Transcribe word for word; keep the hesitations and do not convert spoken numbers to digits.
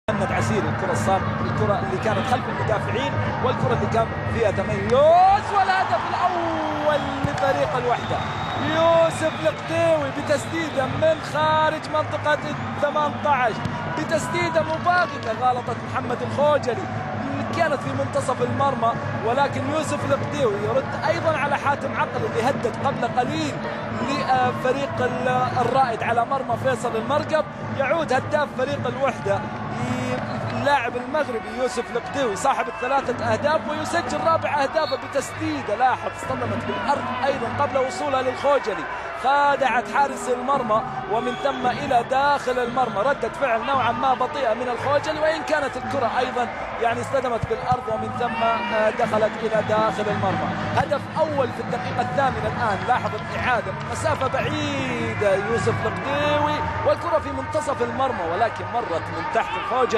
محمد عسير الكرة الصامتة، الكرة اللي كانت خلف المدافعين والكرة اللي كان فيها تميز، والهدف الأول لفريق الوحدة. يوسف القديوي بتسديدة من خارج منطقة الثمانية عشر، بتسديدة مباغتة غالطت محمد الخوجلي كانت في منتصف المرمى، ولكن يوسف القديوي يرد أيضا على حاتم عقل اللي هدد قبل قليل لفريق الرائد على مرمى فيصل المرقب. يعود هداف فريق الوحدة اللاعب المغربي يوسف القديوي صاحب الثلاثة أهداف، ويسجل رابع أهدافه بتسديدة لاحظ اصطدمت بالأرض أيضا قبل وصولها للخوجلي، خادعت حارس المرمى ومن ثم إلى داخل المرمى. ردة فعل نوعا ما بطيئة من الخوجلي، وإن كانت الكرة أيضا يعني اصطدمت بالأرض ومن ثم دخلت إلى داخل المرمى. هدف أول في الدقيقة الثامنة الآن. لاحظ الإعادة من مسافة بعيدة يوسف القديوي والكرة في منتصف المرمى، ولكن مرت من تحت الخوجلي.